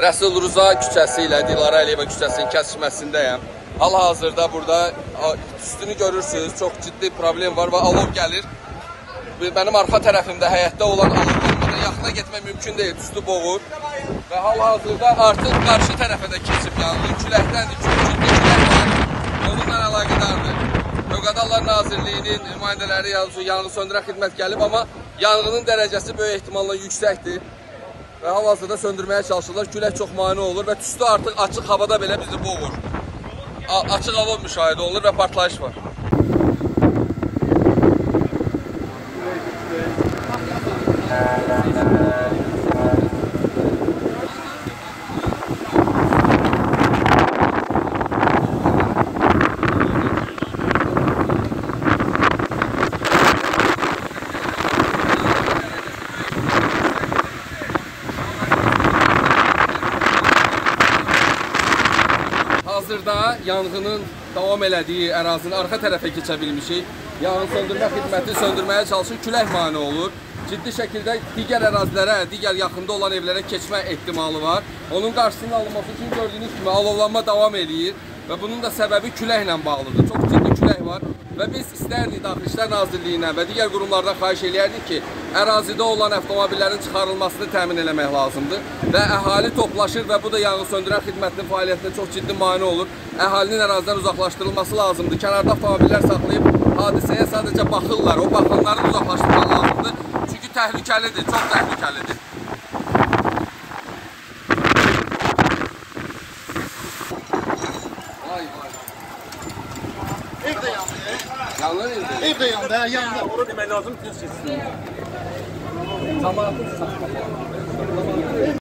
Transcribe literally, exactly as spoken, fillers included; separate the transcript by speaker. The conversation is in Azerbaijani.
Speaker 1: Rəsul Rza küçəsi ilə Dilara Əliyeva küçəsinin kəsişməsindəyəm. Hal-hazırda burada üstünü görürsünüz, çox ciddi problem var və alov gəlir. Mənim arxa tərəfimdə həyətdə olan alovlanmada yaxına getmək mümkün deyil, üstü boğur. Və hal-hazırda artıq qarşı tərəfə də keçib yanılır, küləkdəndir, çox ciddi külək var. Onunla əlaqədardır. Fövqəladə Nazirliyinin nümayəndələri yanğın söndürən xidmət gəlib, amma yanğının dərəcəsi böyük ehtimalla yüksəkdir. Və hal-hazırda söndürməyə çalışırlar, külək çox mane olur və tüstü artıq açıq havada belə bizi boğur. Açıq hava müşahidə olunur və partlayış var. Hazırda yanğının davam elədiyi ərazinin arxa tərəfə keçə bilmişik. Yanğın söndürmə xidməti söndürməyə çalışır, külək mane olur. Ciddi şəkildə digər ərazilərə, digər yaxında olan evlərə keçmə ehtimalı var. Onun qarşısının alınması üçün gördüyünüz kimi alovlanma davam edir və bunun da səbəbi küləklə bağlıdır. Çox ciddi külək var və biz istərdik Daxili İşlər Nazirliyinə və digər qurumlardan xahiş eləyərdik ki, ərazidə olan avtomobillərin çıxarılmasını təmin eləmək lazımdır və əhali toplaşır və bu da yanğın söndürən xidmətinin fəaliyyətinə çox ciddi mane olur. Əhalinin ərazidən uzaqlaşdırılması lazımdır. Kənarda avtomobillər saxlayıb hadisəyə sadəcə baxırlar, o baxanları uzaqlaşdırmaq lazımdır. Çünki təhlükəlidir, çox təhlükəlidir. Vay vay.
Speaker 2: Ev də yandı.
Speaker 1: Yanır evdə.
Speaker 2: Ev də yandı, hə, yandı.
Speaker 3: Onu demək lazım ki, siz.
Speaker 1: Cəmaatın saxlayır.